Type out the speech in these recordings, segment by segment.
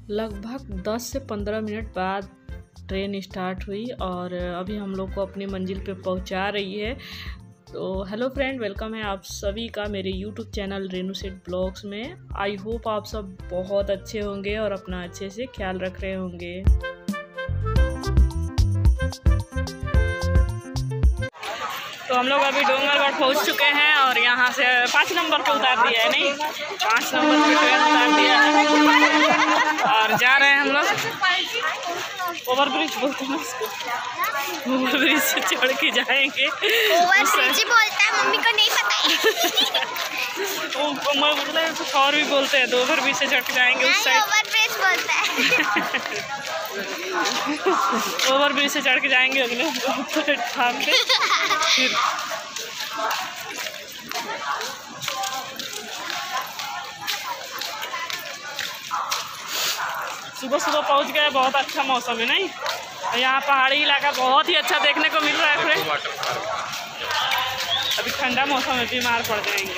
लगभग 10 से 15 मिनट बाद ट्रेन स्टार्ट हुई और अभी हम लोग को अपनी मंजिल पे पहुंचा रही है। तो हेलो फ्रेंड, वेलकम है आप सभी का मेरे यूट्यूब चैनल रेनू सेठ ब्लॉग्स में। आई होप आप सब बहुत अच्छे होंगे और अपना अच्छे से ख्याल रख रहे होंगे। तो हम लोग अभी डोंगरगढ़ पहुंच चुके हैं और यहाँ से 5 नंबर पे उतार दिया है, नहीं 5 नंबर पे ट्रेन उतार दिया है और जा रहे हैं हम लोग ओवर ब्रिज, बोलते हैं उसको, ओवर ब्रिज से चढ़ के जाएंगे। ओवर ब्रिज ही बोलता है, मम्मी को नहीं पता है। मैं बोलते कुछ और भी बोलते हैं, तो ओवर ब्रिज से चढ़ के जाएंगे उस साइड। ओवर ब्रिज बोलता है। ओवर ब्रिज से चढ़ के जाएंगे अगले प्लेटफार्म पे। फिर सुबह सुबह पहुंच गए, बहुत अच्छा मौसम है, नहीं यहाँ पहाड़ी इलाका बहुत ही अच्छा देखने को मिल रहा है फ्रेंड। अभी ठंडा मौसम है, बीमार पड़ जाएंगे।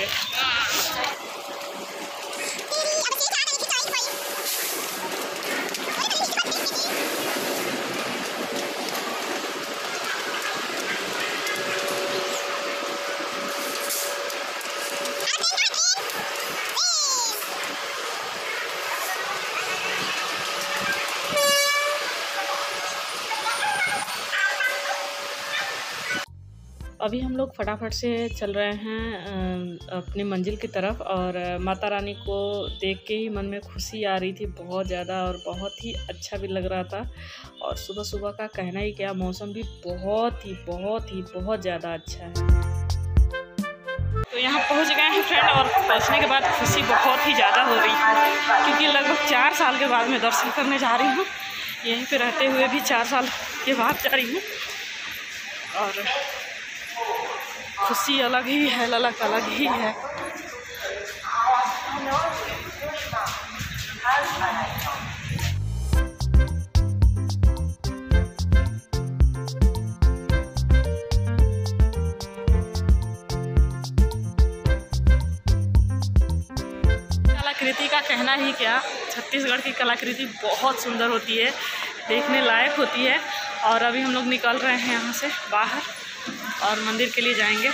अभी हम लोग फटाफट से चल रहे हैं अपनी मंजिल की तरफ और माता रानी को देख के ही मन में खुशी आ रही थी बहुत ज़्यादा और बहुत ही अच्छा भी लग रहा था। और सुबह सुबह का कहना ही क्या, मौसम भी बहुत ज़्यादा अच्छा है। तो यहाँ पहुँच गए हैं फ्रेंड और पहुँचने के बाद खुशी बहुत ही ज़्यादा हो रही है क्योंकि लगभग 4 साल के बाद मैं दर्शन करने जा रही हूँ। यहीं पे रहते हुए भी 4 साल के बाद जा रही हूँ और खुशी अलग ही है, ललक अलग ही है। कलाकृति का कहना ही क्या, छत्तीसगढ़ की कलाकृति बहुत सुंदर होती है, देखने लायक होती है। और अभी हम लोग निकल रहे हैं यहाँ से बाहर और मंदिर के लिए जाएंगे।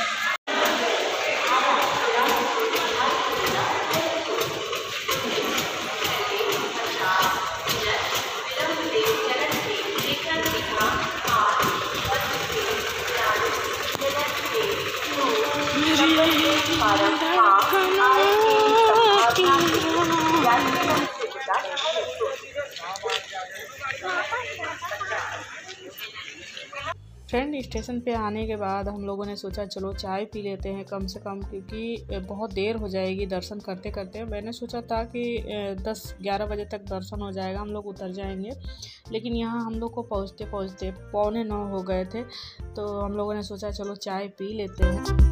फ्रेंड, स्टेशन पे आने के बाद हम लोगों ने सोचा चलो चाय पी लेते हैं कम से कम, क्योंकि बहुत देर हो जाएगी दर्शन करते करते। मैंने सोचा था कि 10-11 बजे तक दर्शन हो जाएगा, हम लोग उतर जाएंगे, लेकिन यहाँ हम लोग को पहुँचते पहुँचते 8:45 हो गए थे। तो हम लोगों ने सोचा चलो चाय पी लेते हैं।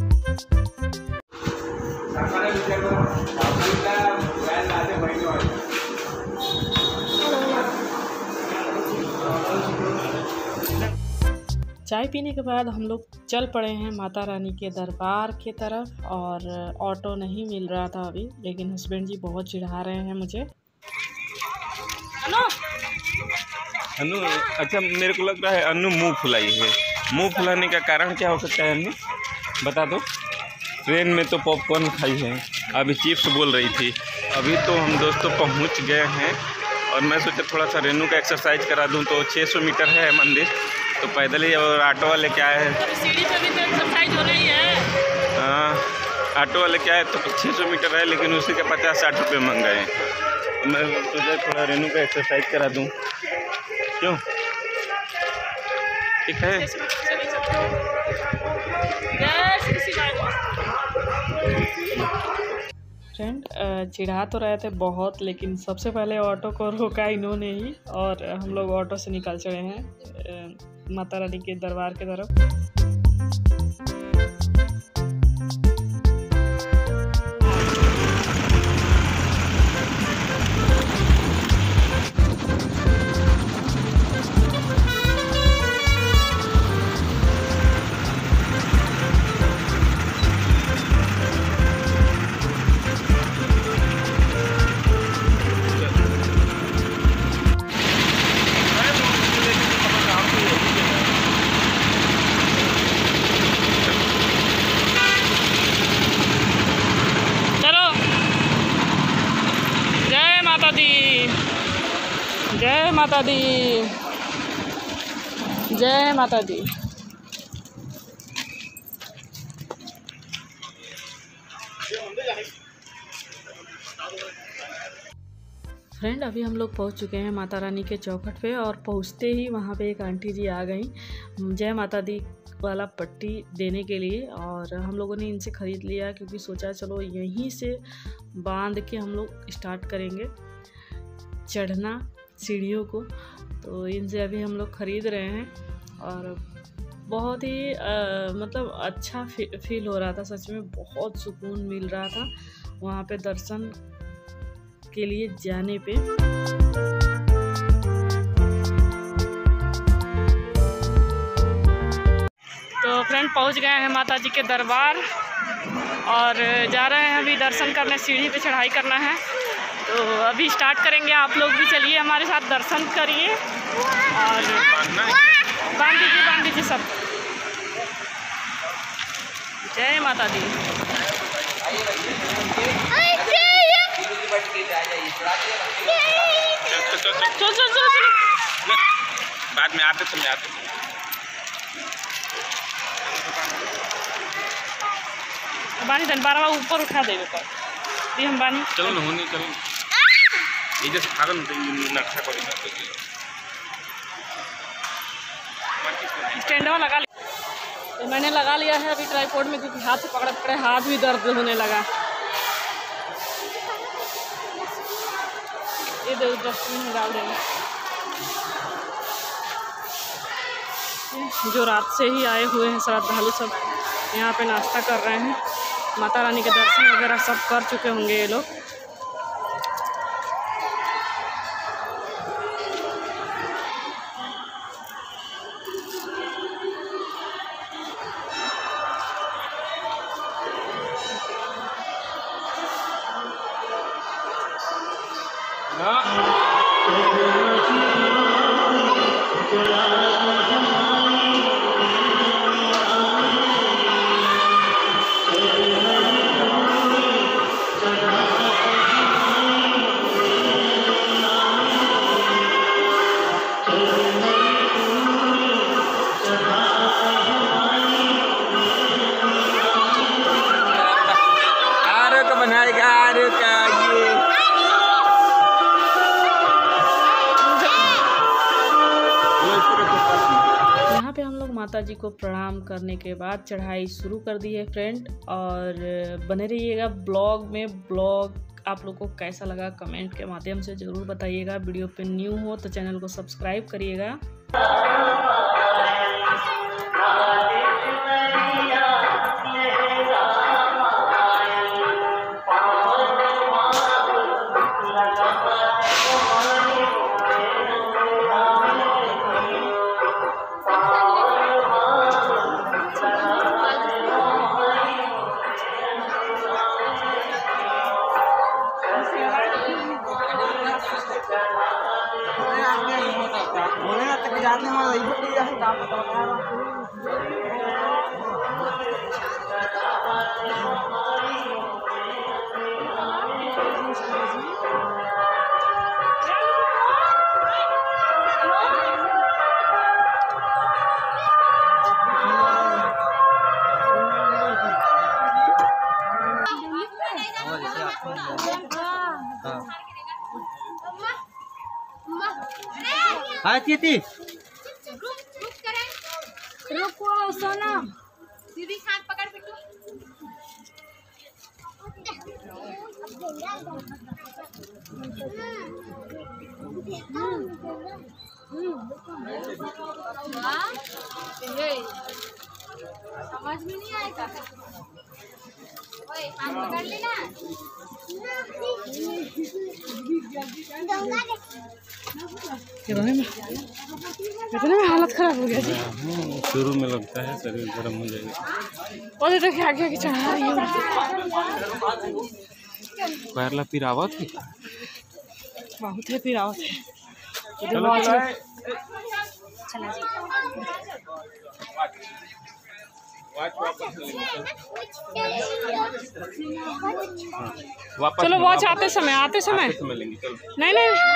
चाय पीने के बाद हम लोग चल पड़े हैं माता रानी के दरबार की तरफ और ऑटो नहीं मिल रहा था अभी, लेकिन हस्बैंड जी बहुत चिढ़ा रहे हैं मुझे। अनु, अच्छा मेरे को लग रहा है अनु मुंह फुलाई है। मुंह फुलाने का कारण क्या हो सकता है अनु, बता दो। ट्रेन में तो पॉपकॉर्न खाई है, अभी चिप्स बोल रही थी। अभी तो हम दोस्तों पहुंच गए हैं और मैं सोचा थोड़ा सा रेनू का एक्सरसाइज करा दूं। तो 600 मीटर है मंदिर, तो पैदल ही, और ऑटो वाले क्या है, सीढ़ी पे भी तो एक्सरसाइज हो रही है। हाँ, ऑटो वाले क्या है तो 600 मीटर है, लेकिन उसी के 50-60 रुपये मांग गए। तो मैं सोचा थोड़ा रेनू का एक्सरसाइज करा दूं, क्यों? ठीक है। फ्रेंड, चिढ़ा तो रहे थे बहुत, लेकिन सबसे पहले ऑटो को रोका इन्होंने ही और हम लोग ऑटो से निकल चले हैं माता रानी के दरबार की तरफ। जय माता दी, जय माता दी। फ्रेंड अभी हम लोग पहुंच चुके हैं माता रानी के चौखट पे, और पहुंचते ही वहां पे एक आंटी जी आ गई जय माता दी वाला पट्टी देने के लिए, और हम लोगों ने इनसे ख़रीद लिया क्योंकि सोचा चलो यहीं से बांध के हम लोग स्टार्ट करेंगे चढ़ना सीढ़ियों को। तो इनसे अभी हम लोग ख़रीद रहे हैं और बहुत ही मतलब अच्छा फील हो रहा था, सच में बहुत सुकून मिल रहा था वहाँ पे दर्शन के लिए जाने पे। तो फ्रेंड पहुँच गए हैं माता जी के दरबार और जा रहे हैं अभी दर्शन करने, सीढ़ी पे चढ़ाई करना है। तो अभी स्टार्ट करेंगे, आप लोग भी चलिए हमारे साथ, दर्शन करिए और बांध दीजिए सब। जय माता दी। चल बाद में आते समय बानी धन बारवा ऊपर उठा देवे पर ये हम बानी चलो ना होनी चलो ये जैसे भागन नक्शा करेगा स्टैंडवा लगा लिया। तो मैंने लगा लिया है अभी ट्राइपॉड में, क्योंकि हाथ से पकड़े पकड़े हाथ भी दर्द होने लगा। ये डस्टबिन में डाल देंगे। जो रात से ही आए हुए हैं श्रद्धालु सब यहाँ पे नाश्ता कर रहे हैं, माता रानी के दर्शन वगैरह सब कर चुके होंगे ये लोग। माता जी को प्रणाम करने के बाद चढ़ाई शुरू कर दी है फ्रेंड, और बने रहिएगा ब्लॉग में। ब्लॉग आप लोग को कैसा लगा कमेंट के माध्यम से ज़रूर बताइएगा। वीडियो पे न्यू हो तो चैनल को सब्सक्राइब करिएगा। हाँ चीती रुको सोना, दीदी हाथ पकड़ बिट्टू। समझ में नहीं आएगा, ओए हाथ पकड़ लेना। कितने में हालत खराब हो गया जी। शुरू में लगता है शरीर गर्म हो जाएगा। और देखिए आगे आगे चढ़ा रही है, पैरला पिरावत है, बहुत है पिरावत है। वापस चलो वॉच आते समय लेंगे। चलो नहीं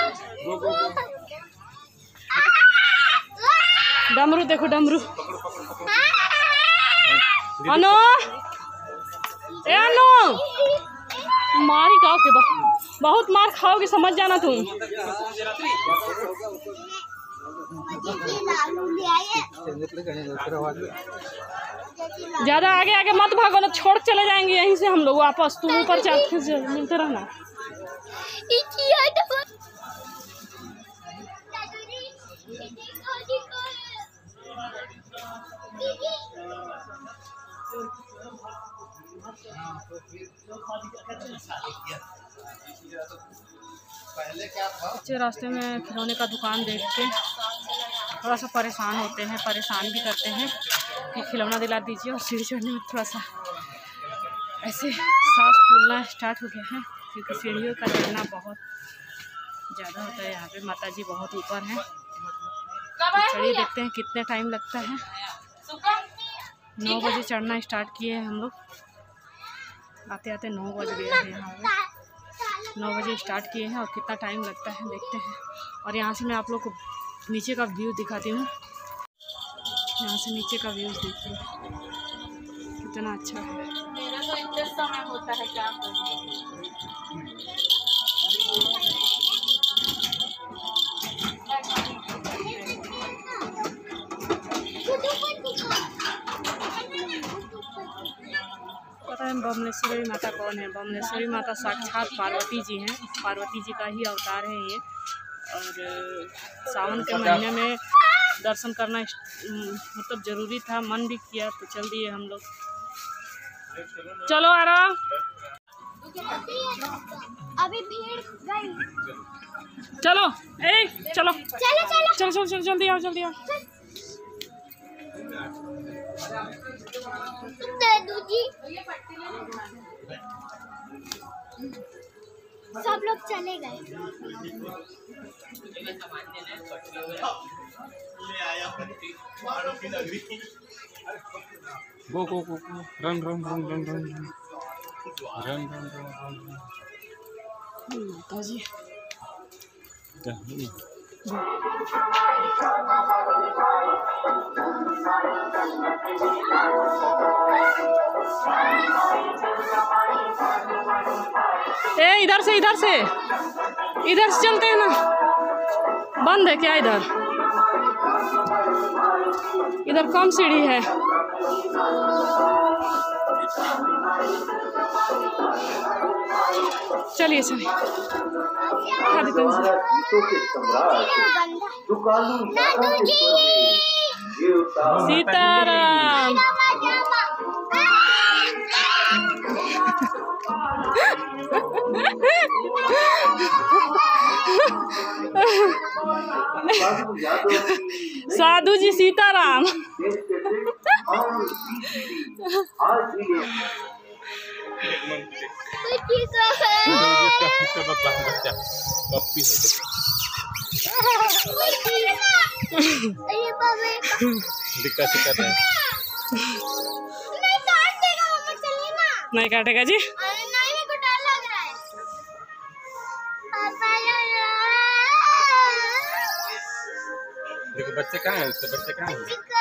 डमरू देखो डमरू। अनु ए अनु मारी खाओगे बहुत मार खाओगे समझ जाना तुम। ज्यादा आगे आगे मत भागो ना छोड़ चले जाएंगे यहीं से हम लोग वापस। तुम ऊपर मिलते रहना। बच्चे रास्ते में खिलौने का दुकान देख के थोड़ा सा परेशान होते हैं, परेशान भी करते हैं कि खिलौना दिला दीजिए। और सीढ़ी चढ़ने में थोड़ा सा ऐसे सांस फूलना स्टार्ट हो गया है क्योंकि सीढ़ियों का चढ़ना बहुत ज़्यादा होता है। यहाँ पे माता जी बहुत ऊपर हैं। तो चलिए देखते हैं कितने टाइम लगता है। 9 बजे चढ़ना स्टार्ट किए हैं हम लोग। आते आते 9 बज गए हैं। यहाँ पे 9 बजे स्टार्ट किए हैं और कितना टाइम लगता है देखते हैं। और यहाँ से मैं आप लोग को नीचे का व्यू दिखाती हूँ। यहाँ से नीचे का व्यू देखिए कितना अच्छा है। मेरा तो इतना समय होता है क्या पता है बमलेश्वरी माता कौन है? बमलेश्वरी माता साक्षात पार्वती जी हैं। पार्वती जी का ही अवतार है ये। और सावन के महीने में दर्शन करना मतलब ज़रूरी था, मन भी किया तो चल दिए हम लोग। चलो आरा अभी भीड़ गई। चलो ए चलो चलो चलो चलो चलो चलो जल्दी आओ जल्दी आओ। दादू जी सब लोग चले गए। Go go go go run run run run run run run run. माता जी ए इधर से चलते हैं ना। बंद है क्या? इधर कम सीढ़ी है। चलिए चलिए दादू जी सीताराम। साधु जी सीताराम। नहीं काटेगा जी। नहीं मेरे को डर लग रहा है। देखो बच्चे कहाँ हैं? उसके बच्चे कहाँ हैं?